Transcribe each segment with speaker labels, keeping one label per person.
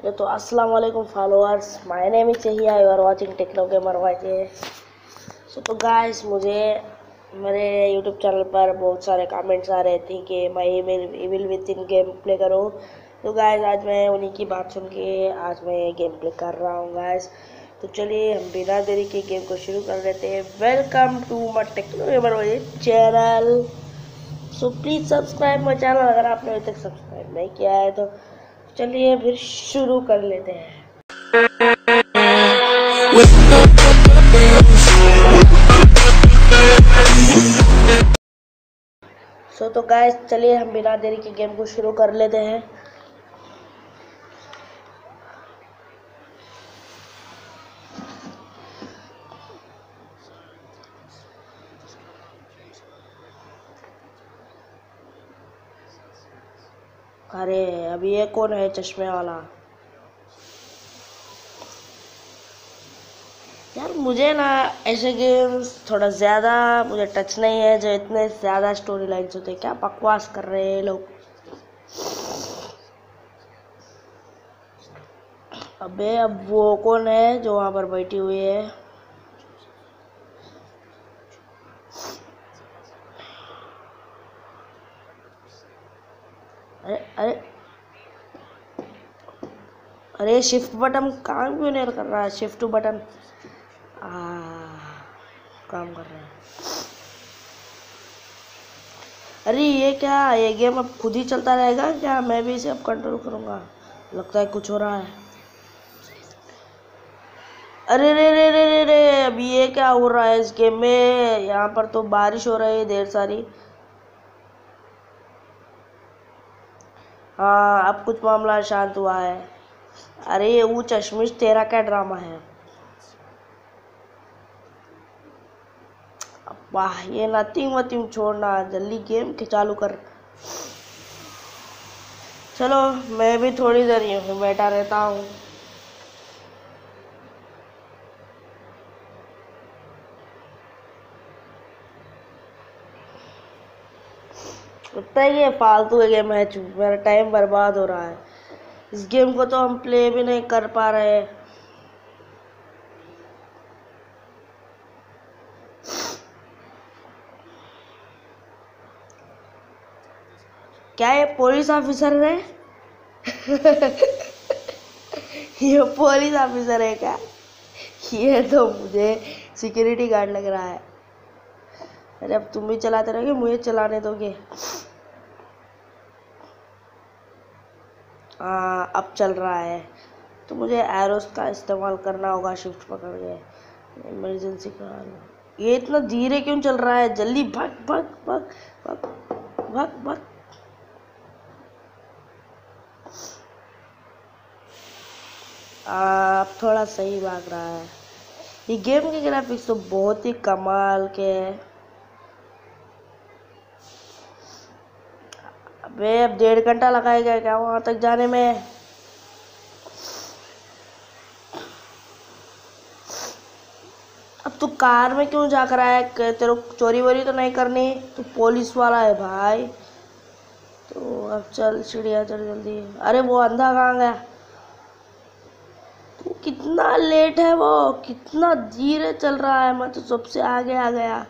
Speaker 1: तो अस्सलाम वालेकुम फॉलोअर्स, माय नेम इज चहिया, you are watching techno gamer वाजे। तो गाइस, मुझे मेरे यूट्यूब चैनल पर बहुत सारे कमेंट्स आ रहे थे कि मैं evil within game play करूँ। तो गाइस, आज मैं उन्हीं की बात सुन के आज मैं गेम प्ले कर रहा हूँ गाइस। तो चलिए हम बिना देरी के गेम को शुरू कर देते हैं। Welcome to my techno gamer वाजे channel. So please subscribe my channel अगर आपने अभी तक सब्सक्राइब नहीं किया है। तो चलिए फिर शुरू कर लेते हैं। तो गाइस, चलिए हम बिना देरी के गेम को शुरू कर लेते हैं। अरे अभी ये कौन है चश्मे वाला? यार मुझे ना ऐसे गेम्स थोड़ा ज़्यादा मुझे टच नहीं है, जो इतने ज़्यादा स्टोरी लाइन्स होते हैं। क्या बकवास कर रहे हैं लोग। अबे अब वो कौन है जो वहाँ पर बैठी हुई है? अरे अरे अरे शिफ्ट बटन काम क्यों नहीं कर रहा है? शिफ्ट बटन काम कर रहा है। अरे ये क्या, ये गेम अब खुद ही चलता रहेगा क्या? मैं भी इसे अब कंट्रोल करूँगा? लगता है कुछ हो रहा है। अरे रे रे रे रे रे, अभी ये क्या हो रहा है इस गेम में? यहाँ पर तो बारिश हो रही है ढेर सारी। हाँ, अब कुछ मामला शांत हुआ है। अरे वो चश्मिश, तेरा क्या ड्रामा है? वाह, ये नथिंग वथिंग छोड़ना, जल्दी गेम के चालू कर। चलो मैं भी थोड़ी देर यूँ बैठा रहता हूँ। लगता है ये फालतू के गेम है, मेरा टाइम बर्बाद हो रहा है। इस गेम को तो हम प्ले भी नहीं कर पा रहे। क्या ये पुलिस ऑफिसर है? ये पुलिस ऑफिसर है क्या? ये तो मुझे सिक्योरिटी गार्ड लग रहा है। अरे अब तुम भी चलाते रहोगे, मुझे चलाने दोगे? हाँ, अब चल रहा है। तो मुझे एरोस का इस्तेमाल करना होगा, शिफ्ट पकड़ के इमरजेंसी का। ये इतना धीरे क्यों चल रहा है? जल्दी भाग भाग भाग भाग भाग भाग। अब थोड़ा सही भाग रहा है। ये गेम के ग्राफिक्स तो बहुत ही कमाल के हैं। अबे अब 1.5 घंटा लगाएगा क्या वहां तक जाने में? अब तू कार में क्यों जा कर आया? तेरे को चोरी वोरी तो नहीं करनी? तू पुलिस वाला है भाई। तो अब चल सीढ़ियाँ चढ़ जल्दी। अरे वो अंधा कहाँ गया? तू कितना लेट है, वो कितना धीरे चल रहा है। मैं तो सबसे आगे आ गया।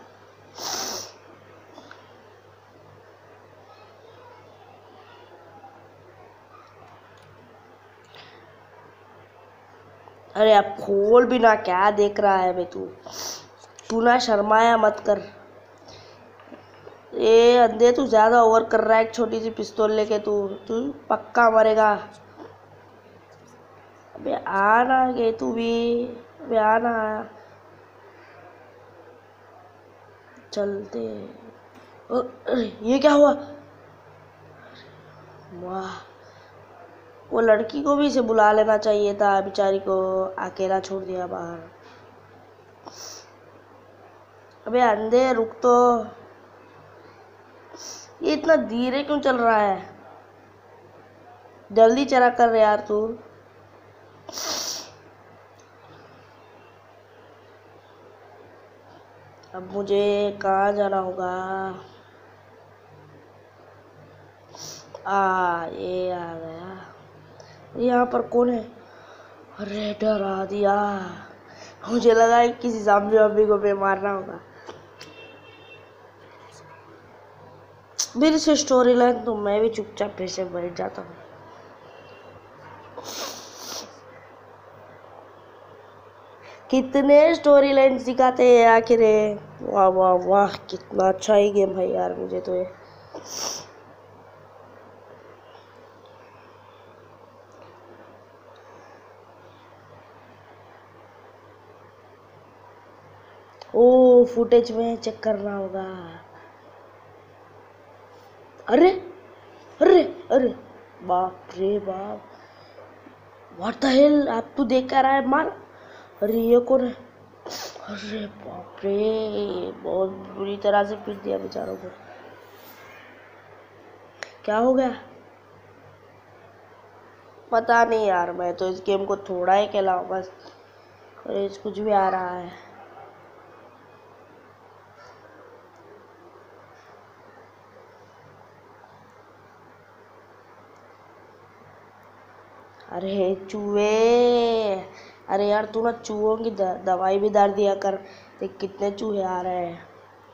Speaker 1: अरे अब खोल भी ना, क्या देख रहा है बे तू? तू ना शर्माया मत कर। ए अंधे, तू ज्यादा ओवर कर रहा है। एक छोटी सी पिस्तौल लेके तू तू पक्का मरेगा। अबे आना गए तू भी। अबे आना, चलते। अरे ये क्या हुआ? वाह, वो लड़की को भी इसे बुला लेना चाहिए था, बेचारी को अकेला छोड़ दिया बाहर। अबे अंधे रुक तो। ये इतना धीरे क्यों चल रहा है? जल्दी चला कर यार तू। अब मुझे कहाँ जाना होगा? ये आ गया। यहाँ पर कौन है? अरे डरा दिया, मुझे लगा कि किसी ज़ॉम्बी वॉम्बी को मैं मारना होगा। मेरी से स्टोरी लाइन तो मैं भी चुपचाप फिर से बैठ जाता हूँ। कितने स्टोरी लाइन सिखाते हैं आखिर। वाह वाह वाह, कितना अच्छा ही गेम है यार, मुझे तो ये। ओ फुटेज में चेक करना होगा। अरे अरे अरे, बाप रे बाप, व्हाट द हेल, आप तो देख कर रहा है, मार। अरे ये कौन है? अरे बाप रे, बहुत बुरी तरह से पीट दिया बेचारों को। क्या हो गया पता नहीं यार, मैं तो इस गेम को थोड़ा ही खेला हूँ बस। अरे कुछ भी आ रहा है। अरे चूहे, अरे यार तू ना चूहों की दवाई भी डाल दिया कर। देख कितने चूहे आ रहे हैं।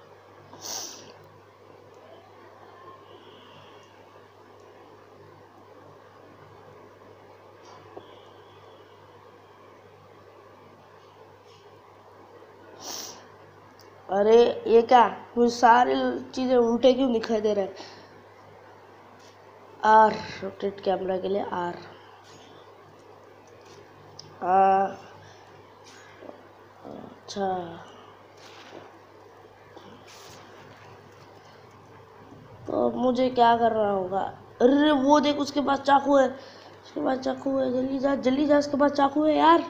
Speaker 1: अरे ये क्या, मुझे सारी चीजें उल्टे क्यों दिखाई दे रहे हैं? आर, रोटेट कैमरा के लिए आर। अच्छा, तो अब मुझे क्या करना होगा? अरे वो देख, उसके पास चाकू है, उसके पास चाकू है, जल्दी जा, उसके पास चाकू है यार।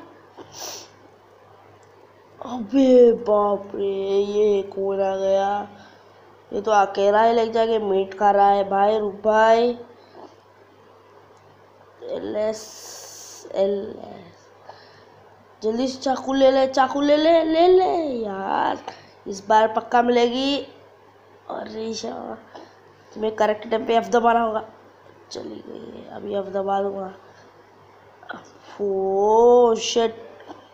Speaker 1: अबे बाप रे, ये कौन आ गया? ये तो अकेला ही लग जाके मीट खा रहा है। भाई रुक भाई, एल एस एल, जल्दी से चाकू ले ले, चाकू ले ले, ले ले यार, इस बार पक्का मिलेगी। अरे तुम्हें करेक्ट टाइम पे एफ दबाना होगा। चली गई, अभी एफ दबा दूंगा। ओ शिट,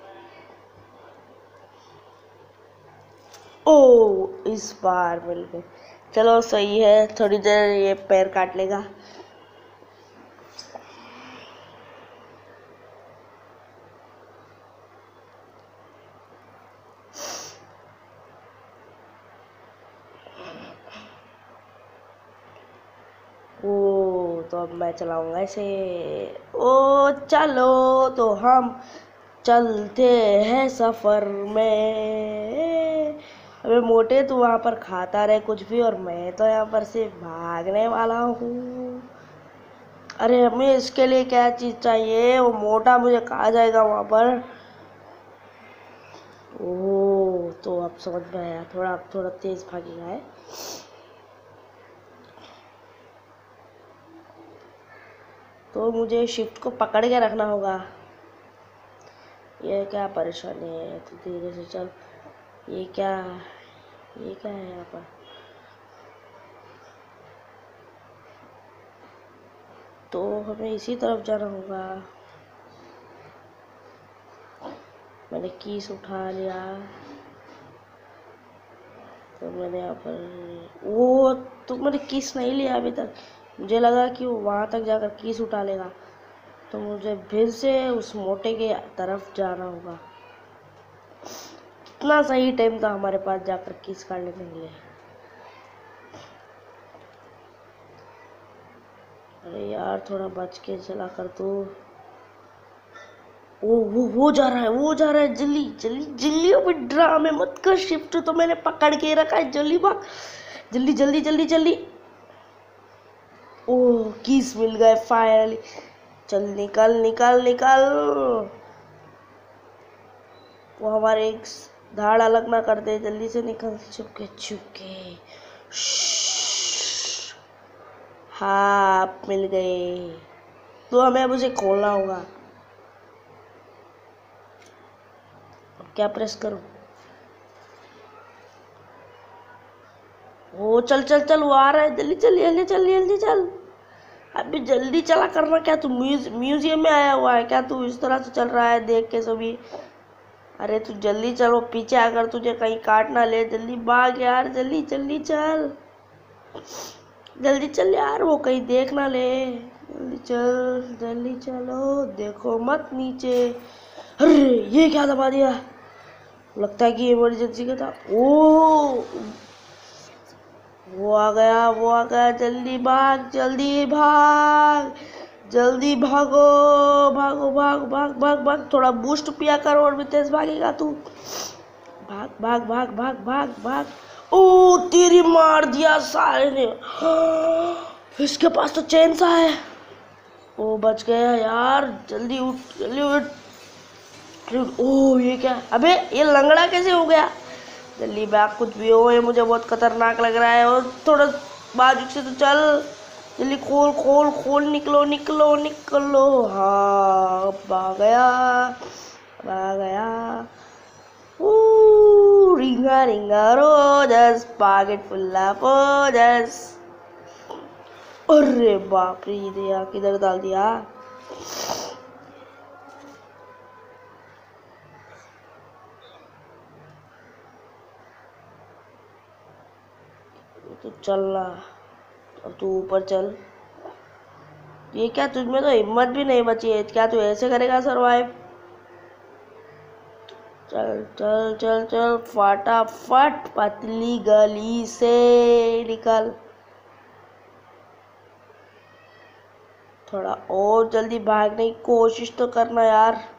Speaker 1: ओ इस बार मिल गए। चलो सही है, थोड़ी देर ये पैर काट लेगा। ओ तो अब मैं चलाऊंगा इसे। ओ चलो तो हम चलते हैं सफर में। अबे मोटे, तू वहां पर खाता रहे कुछ भी, और मैं तो यहाँ पर से भागने वाला हूँ। अरे हमें इसके लिए क्या चीज चाहिए? वो मोटा मुझे कहा जाएगा वहां पर। ओ तो अब समझ में आया, अब थोड़ा तेज भागेगा है। तो मुझे शिफ्ट को पकड़ के रखना होगा। ये क्या परेशानी है? तो धीरे से चल। ये क्या है यहाँ पर? तो हमें इसी तरफ जाना होगा। मैंने कीस उठा लिया, तो मैंने यहाँ पर वो, तो मैंने कीस नहीं लिया अभी तक। मुझे लगा कि वो वहाँ तक जाकर कीस उठा लेगा, तो मुझे फिर से उस मोटे के तरफ जाना होगा। कितना सही टाइम था हमारे पास जाकर कीस काट लेने के लिए। अरे यार थोड़ा बच के चला कर तू। वो जा रहा है, जल्दी जल्दी जल्दी, अभी ड्रामे मत कर। शिफ्ट तो मैंने पकड़ के रखा है, जल्दी भाग, जल्दी जल्दी जल्दी जल्दी। ओह कीस मिल गए फाइनली। चल निकल निकल निकल, वो हमारे एक धाड़ अलग ना कर दे, जल्दी से निकल। चुपके चुपके, हाँ मिल गए। तो हमें अब उसे खोलना होगा। क्या प्रेस करूं? वो चल चल चल, वो आ रहा है, जल्दी चल जल्दी चल जल्दी चल। अभी जल्दी चला करना, क्या तू म्यूजियम में आया हुआ है क्या? तू इस तरह से चल रहा है देख के सभी। अरे तू जल्दी चलो, पीछे आकर तुझे कहीं काट ना ले। जल्दी भाग यार, जल्दी जल्दी चल, जल्दी चल यार, वो कहीं देख ना ले। जल्दी चल, जल्दी चलो, देखो मत नीचे। अरे ये क्या दबा दिया? लगता है कि इमरजेंसी का था। ओ वो आ गया, वो आ गया। जल्दी भाग, जल्दी भाग, जल्दी भागो, भागो, भाग भाग भाग भाग। थोड़ा बूस्ट पिया कर और भी तेज भागेगा तू। भाग भाग भाग भाग भाग भाग। ओ तेरी मार दिया साले ने। इसके पास तो चेन सा है। ओ बच गया यार, जल्दी उठ, जल्दी उठ। ओ ये क्या? अबे ये लंगड़ा कैसे हो गया? जल्दी बैग, कुछ भी हो, ये मुझे बहुत खतरनाक लग रहा है। और थोड़ा बाजू से तो चल। जल्दी खोल खोल खोल, निकलो निकलो निकलो। हाँ अब आ गया, अब आ गया। Ringa ringa roses, pocket full of roses. अरे बाप रे, ये किधर डाल दिया? तो चलना, अब तू ऊपर चल। ये क्या, तुझमें तो हिम्मत भी नहीं बची है क्या? तू ऐसे करेगा सरवाइव? चल चल चल चल, फटाफट पतली गली से निकल। थोड़ा और जल्दी भागने की कोशिश तो करना यार।